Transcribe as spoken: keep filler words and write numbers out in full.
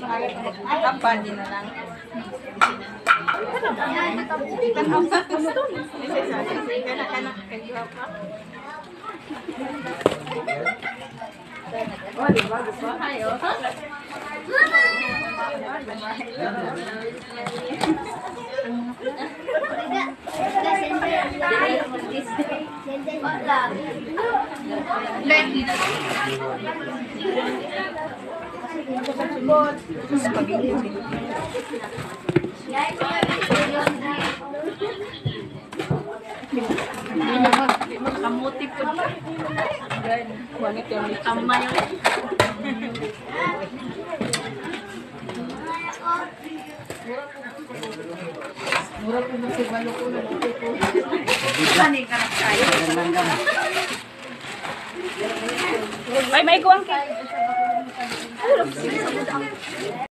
Kapan din na lang. Kan ang sa gusto. Isa isa kana kana kay grapa. Oh, di ba? Gusto kayo? Kamuti po. Wanit yung kamay. Mura po na si Balo ko na po po. Ano yung kanak tayo? Ay, may kuwang kayo.